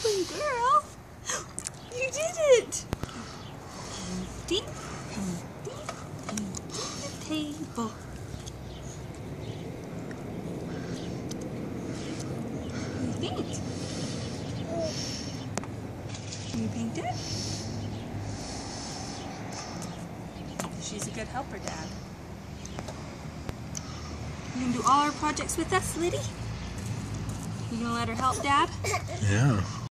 Good girl. You did it. Painting, painting the table. What do you think? Can you paint it? She's a good helper, Dad. You gonna do all our projects with us, Liddy? You gonna let her help, Dad? Yeah.